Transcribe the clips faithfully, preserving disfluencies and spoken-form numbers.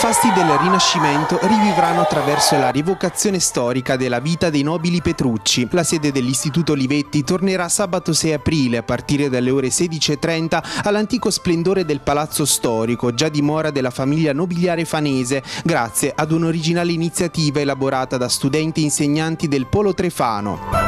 fasti del Rinascimento rivivranno attraverso la rievocazione storica della vita dei nobili Petrucci. La sede dell'Istituto Olivetti tornerà sabato sei aprile a partire dalle ore sedici e trenta all'antico splendore del Palazzo Storico, già dimora della famiglia nobiliare fanese, grazie ad un'originale iniziativa elaborata da studenti e insegnanti del Polo tre Fano.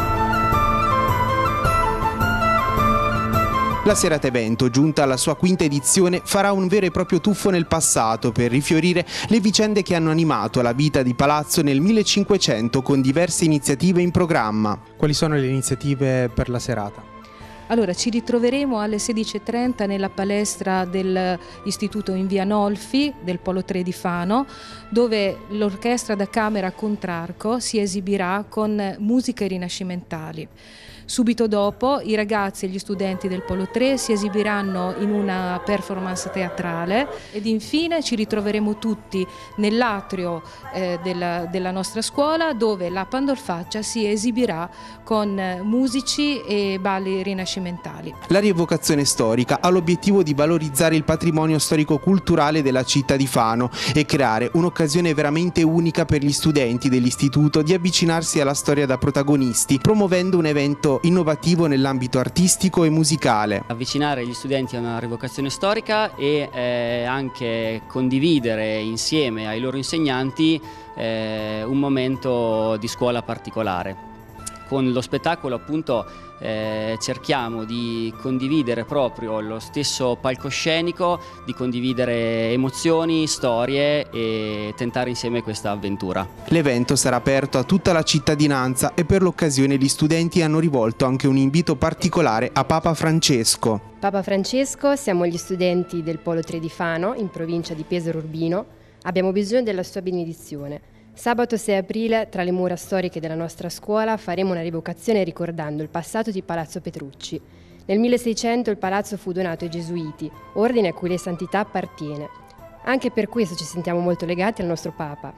La serata evento, giunta alla sua quinta edizione, farà un vero e proprio tuffo nel passato per rifiorire le vicende che hanno animato la vita di Palazzo nel millecinquecento con diverse iniziative in programma. Quali sono le iniziative per la serata? Allora, ci ritroveremo alle sedici e trenta nella palestra dell'Istituto in via Nolfi del Polo tre di Fano, dove l'orchestra da camera Contrarco si esibirà con musiche rinascimentali. Subito dopo i ragazzi e gli studenti del Polo tre si esibiranno in una performance teatrale ed infine ci ritroveremo tutti nell'atrio eh, della, della nostra scuola, dove la Pandolfaccia si esibirà con musici e balli rinascimentali. La rievocazione storica ha l'obiettivo di valorizzare il patrimonio storico-culturale della città di Fano e creare un'occasione veramente unica per gli studenti dell'istituto di avvicinarsi alla storia da protagonisti, promuovendo un evento innovativo nell'ambito artistico e musicale. Avvicinare gli studenti a una rievocazione storica e eh, anche condividere insieme ai loro insegnanti eh, un momento di scuola particolare. Con lo spettacolo appunto eh, cerchiamo di condividere proprio lo stesso palcoscenico, di condividere emozioni, storie e tentare insieme questa avventura. L'evento sarà aperto a tutta la cittadinanza e per l'occasione gli studenti hanno rivolto anche un invito particolare a Papa Francesco. Papa Francesco, siamo gli studenti del Polo tre di Fano, in provincia di Pesaro Urbino, abbiamo bisogno della sua benedizione. Sabato sei aprile, tra le mura storiche della nostra scuola, faremo una rievocazione ricordando il passato di Palazzo Petrucci. Nel milleseicento il palazzo fu donato ai Gesuiti, ordine a cui le santità appartiene. Anche per questo ci sentiamo molto legati al nostro Papa.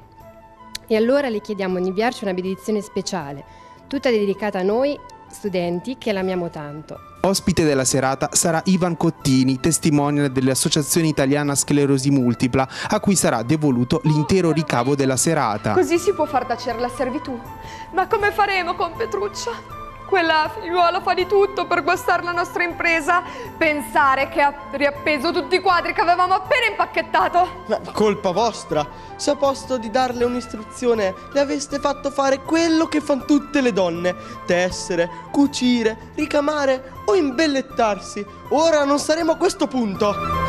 E allora le chiediamo di inviarci una benedizione speciale, tutta dedicata a noi studenti che l'amiamo tanto. Ospite della serata sarà Ivan Cottini, testimonial dell'Associazione Italiana Sclerosi Multipla, a cui sarà devoluto l'intero ricavo della serata. Così si può far tacere la servitù. Ma come faremo con Petruccia? Quella figliuola fa di tutto per guastare la nostra impresa. Pensare che ha riappeso tutti i quadri che avevamo appena impacchettato. Ma colpa vostra! Se a posto di darle un'istruzione le aveste fatto fare quello che fanno tutte le donne: tessere, cucire, ricamare o imbellettarsi. Ora non saremo a questo punto.